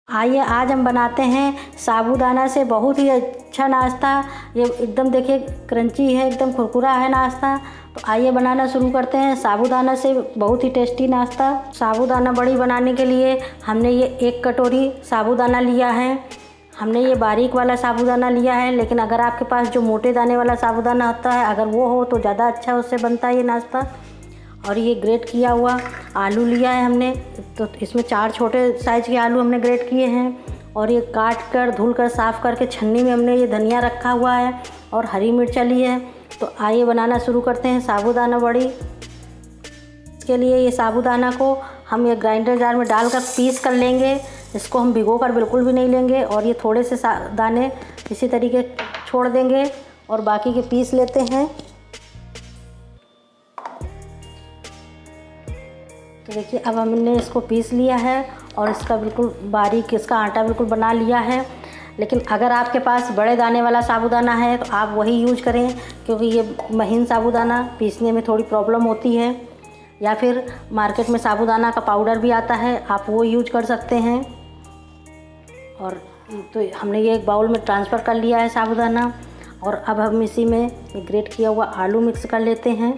आइए आज हम बनाते हैं साबूदाना से बहुत ही अच्छा नाश्ता। ये एकदम देखिए क्रंची है, एकदम कुरकुरा है नाश्ता। तो आइए बनाना शुरू करते हैं साबूदाना से बहुत ही टेस्टी नाश्ता। साबूदाना बड़ी बनाने के लिए हमने ये 1 कटोरी साबूदाना लिया है। हमने ये बारीक वाला साबूदाना लिया है, लेकिन अगर आपके पास जो मोटे दाने वाला साबूदाना होता है अगर वो हो तो ज़्यादा अच्छा उससे बनता है ये नाश्ता। और ये ग्रेट किया हुआ आलू लिया है हमने, तो इसमें 4 छोटे साइज़ के आलू हमने ग्रेट किए हैं। और ये काट कर धुल कर साफ़ करके छन्नी में हमने ये धनिया रखा हुआ है और हरी मिर्च ली है। तो आइए बनाना शुरू करते हैं साबूदाना बड़ी। इसके लिए ये साबूदाना को हम ये ग्राइंडर जार में डालकर पीस कर लेंगे। इसको हम भिगो कर बिल्कुल भी नहीं लेंगे और ये थोड़े से दाने इसी तरीके छोड़ देंगे और बाकी के पीस लेते हैं। तो देखिए अब हमने इसको पीस लिया है और इसका बिल्कुल बारीक इसका आटा बिल्कुल बना लिया है। लेकिन अगर आपके पास बड़े दाने वाला साबूदाना है तो आप वही यूज करें, क्योंकि ये महीन साबूदाना पीसने में थोड़ी प्रॉब्लम होती है। या फिर मार्केट में साबूदाना का पाउडर भी आता है, आप वो यूज कर सकते हैं। और तो हमने ये एक बाउल में ट्रांसफ़र कर लिया है साबूदाना। और अब हम इसी में ग्रेट किया हुआ आलू मिक्स कर लेते हैं।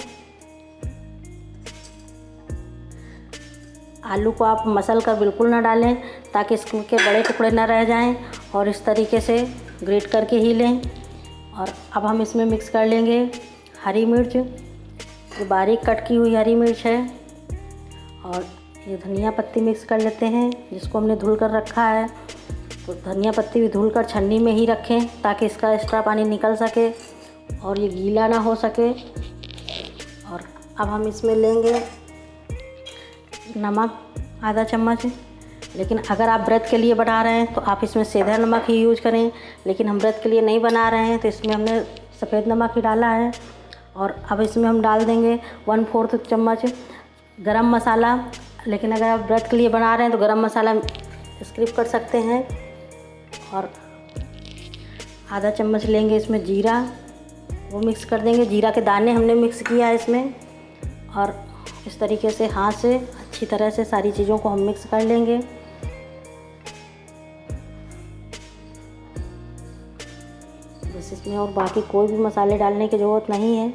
आलू को आप मसल कर बिल्कुल ना डालें ताकि इसके बड़े टुकड़े ना रह जाएं, और इस तरीके से ग्रेट करके ही लें। और अब हम इसमें मिक्स कर लेंगे हरी मिर्च, ये बारीक कट की हुई हरी मिर्च है। और ये धनिया पत्ती मिक्स कर लेते हैं जिसको हमने धुल कर रखा है। तो धनिया पत्ती भी धुल कर छन्नी में ही रखें ताकि इसका एक्स्ट्रा पानी निकल सके और ये गीला ना हो सके। और अब हम इसमें लेंगे नमक आधा चम्मच। लेकिन अगर आप व्रत के लिए बना रहे हैं तो आप इसमें सेंधा नमक ही यूज करें, लेकिन हम व्रत के लिए नहीं बना रहे हैं तो इसमें हमने सफ़ेद नमक ही डाला है। और अब इसमें हम डाल देंगे 1/4 चम्मच गरम मसाला। लेकिन अगर आप व्रत के लिए बना रहे हैं तो गरम मसाला स्किप कर सकते हैं। और आधा चम्मच लेंगे इसमें जीरा, वो मिक्स कर देंगे। जीरा के दाने हमने मिक्स किया है इसमें। और इस तरीके से हाथ से अच्छी तरह से सारी चीज़ों को हम मिक्स कर लेंगे। बस इसमें और बाकी कोई भी मसाले डालने की ज़रूरत नहीं है।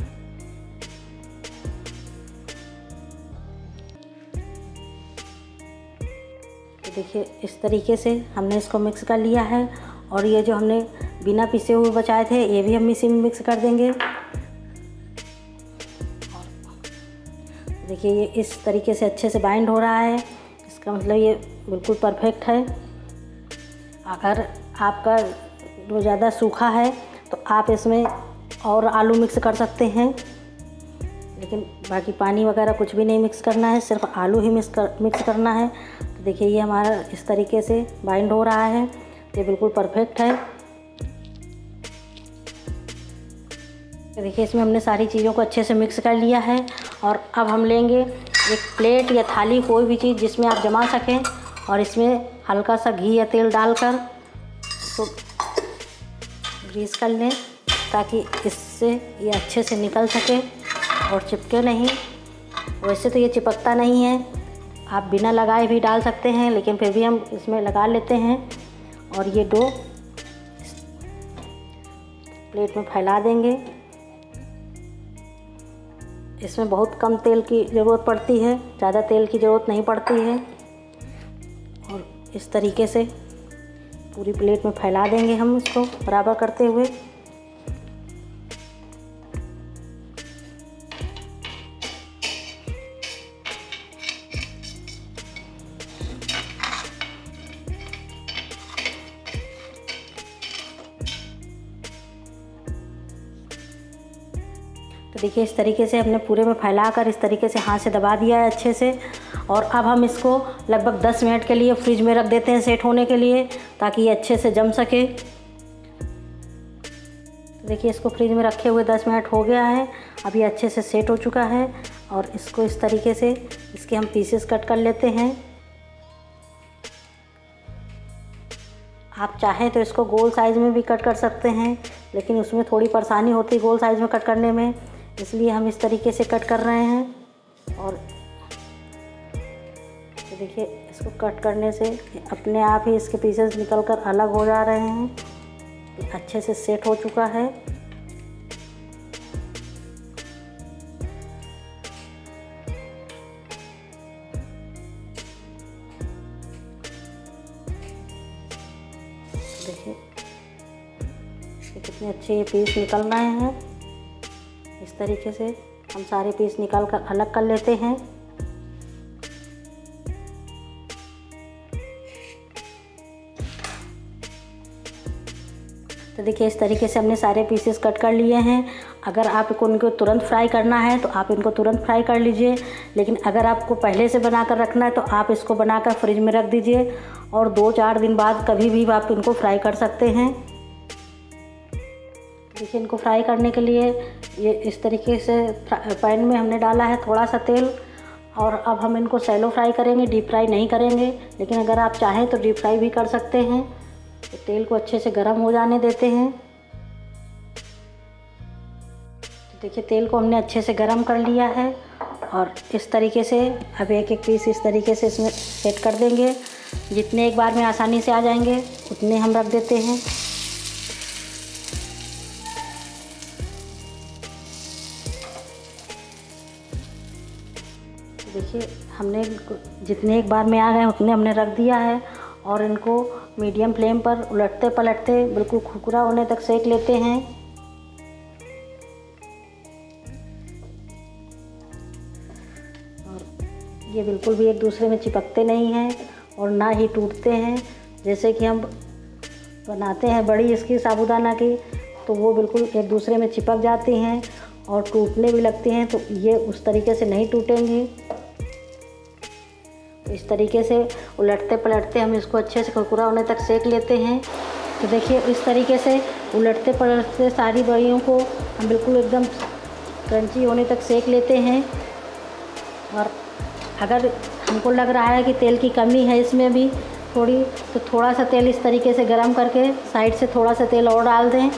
तो देखिए इस तरीके से हमने इसको मिक्स कर लिया है। और ये जो हमने बिना पिसे हुए बचाए थे ये भी हम इसी में मिक्स कर देंगे। देखिए ये इस तरीके से अच्छे से बाइंड हो रहा है, इसका मतलब ये बिल्कुल परफेक्ट है। अगर आपका वो ज़्यादा सूखा है तो आप इसमें और आलू मिक्स कर सकते हैं, लेकिन बाकी पानी वगैरह कुछ भी नहीं मिक्स करना है, सिर्फ आलू ही मिक्स करना है। तो देखिए ये हमारा इस तरीके से बाइंड हो रहा है, ये बिल्कुल परफेक्ट है। तो देखिए इसमें हमने सारी चीज़ों को अच्छे से मिक्स कर लिया है। और अब हम लेंगे एक प्लेट या थाली, कोई भी चीज़ जिसमें आप जमा सकें, और इसमें हल्का सा घी या तेल डालकर इसको ग्रीस कर लें ताकि इससे ये अच्छे से निकल सके और चिपके नहीं। वैसे तो ये चिपकता नहीं है, आप बिना लगाए भी डाल सकते हैं, लेकिन फिर भी हम इसमें लगा लेते हैं। और ये डो प्लेट में फैला देंगे। इसमें बहुत कम तेल की ज़रूरत पड़ती है, ज़्यादा तेल की ज़रूरत नहीं पड़ती है। और इस तरीके से पूरी प्लेट में फैला देंगे हम इसको बराबर करते हुए। तो देखिए इस तरीके से हमने पूरे में फैलाकर इस तरीके से हाथ से दबा दिया है अच्छे से। और अब हम इसको लगभग 10 मिनट के लिए फ्रिज में रख देते हैं सेट होने के लिए, ताकि ये अच्छे से जम सके। तो देखिए इसको फ्रिज में रखे हुए 10 मिनट हो गया है, अब ये अच्छे से सेट हो चुका है। और इसको इस तरीके से इसके हम पीसेस कट कर लेते हैं। आप चाहें तो इसको गोल साइज़ में भी कट कर सकते हैं, लेकिन उसमें थोड़ी परेशानी होती है गोल साइज़ में कट करने में, इसलिए हम इस तरीके से कट कर रहे हैं। और तो देखिए इसको कट करने से अपने आप ही इसके पीसेस निकलकर अलग हो जा रहे हैं। ये अच्छे से सेट हो चुका है। देखिए कितने अच्छे ये पीस निकल रहे हैं। इस तरीके से हम सारे पीस निकाल कर अलग कर लेते हैं। तो देखिए इस तरीके से हमने सारे पीसेस कट कर लिए हैं। अगर आपको इनको तुरंत फ्राई करना है तो आप इनको तुरंत फ्राई कर लीजिए, लेकिन अगर आपको पहले से बनाकर रखना है तो आप इसको बनाकर फ्रिज में रख दीजिए और 2-4 दिन बाद कभी भी आप इनको फ्राई कर सकते हैं। देखिए इनको फ्राई करने के लिए ये इस तरीके से पैन में हमने डाला है थोड़ा सा तेल, और अब हम इनको सैलो फ्राई करेंगे, डीप फ्राई नहीं करेंगे। लेकिन अगर आप चाहें तो डीप फ्राई भी कर सकते हैं। तो तेल को अच्छे से गर्म हो जाने देते हैं। तो देखिए तेल को हमने अच्छे से गर्म कर लिया है और इस तरीके से अब एक एक पीस इस तरीके से इसमें सेट कर देंगे। जितने एक बार में आसानी से आ जाएंगे उतने हम रख देते हैं। देखिए हमने जितने एक बार में आ गए उतने हमने रख दिया है और इनको मीडियम फ्लेम पर उलटते पलटते बिल्कुल कुरकुरा होने तक सेक लेते हैं। और ये बिल्कुल भी एक दूसरे में चिपकते नहीं हैं और ना ही टूटते हैं। जैसे कि हम बनाते हैं बड़ी इसकी साबूदाना की, तो वो बिल्कुल एक दूसरे में चिपक जाती हैं और टूटने भी लगती हैं। तो ये उस तरीके से नहीं टूटेंगी। इस तरीके से उलटते पलटते हम इसको अच्छे से कुरकुरा होने तक सेक लेते हैं। तो देखिए इस तरीके से उलटते पलटते सारी बड़ियों को हम बिल्कुल एकदम क्रंची होने तक सेक लेते हैं। और अगर हमको लग रहा है कि तेल की कमी है इसमें भी थोड़ी, तो थोड़ा सा तेल इस तरीके से गरम करके साइड से थोड़ा सा तेल और डाल दें,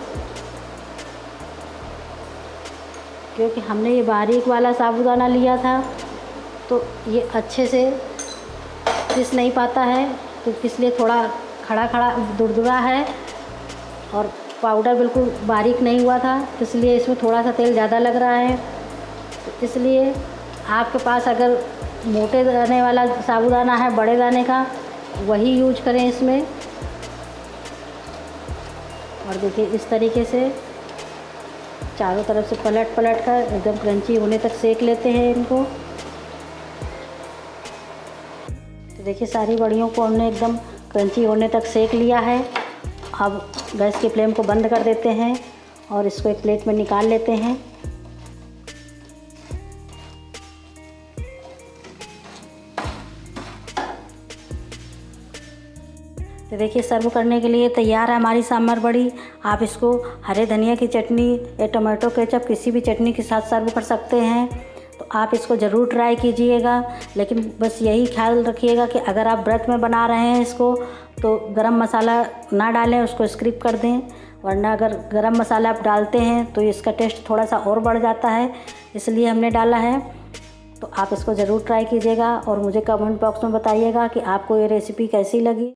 क्योंकि हमने ये बारीक वाला साबूदाना लिया था तो ये अच्छे से पिस नहीं पाता है, तो इसलिए थोड़ा खड़ा खड़ा दुरदुरा है और पाउडर बिल्कुल बारीक नहीं हुआ था, इसलिए इसमें थोड़ा सा तेल ज़्यादा लग रहा है। तो इसलिए आपके पास अगर मोटे दाने वाला साबूदाना है, बड़े दाने का, वही यूज करें इसमें। और देखिए इस तरीके से चारों तरफ से पलट पलट कर एकदम क्रंची होने तक सेक लेते हैं इनको। तो देखिए सारी बड़ियों को हमने एकदम क्रंची होने तक सेक लिया है। अब गैस की फ्लेम को बंद कर देते हैं और इसको एक प्लेट में निकाल लेते हैं। तो देखिए सर्व करने के लिए तैयार है हमारी सांभर बड़ी। आप इसको हरे धनिया की चटनी या टमाटो केचप किसी भी चटनी के साथ सर्व कर सकते हैं। तो आप इसको ज़रूर ट्राई कीजिएगा, लेकिन बस यही ख्याल रखिएगा कि अगर आप व्रत में बना रहे हैं इसको तो गरम मसाला ना डालें, उसको स्किप कर दें, वरना अगर गरम मसाला आप डालते हैं तो इसका टेस्ट थोड़ा सा और बढ़ जाता है, इसलिए हमने डाला है। तो आप इसको ज़रूर ट्राई कीजिएगा और मुझे कमेंट बॉक्स में बताइएगा कि आपको ये रेसिपी कैसी लगी।